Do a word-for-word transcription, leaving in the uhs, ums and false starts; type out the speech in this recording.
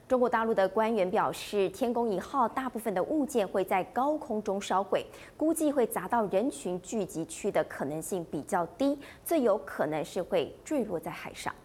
中国大陆的官员表示，天宫一号大部分的物件会在高空中烧毁，估计会砸到人群聚集区的可能性比较低，最有可能是会坠落在海上。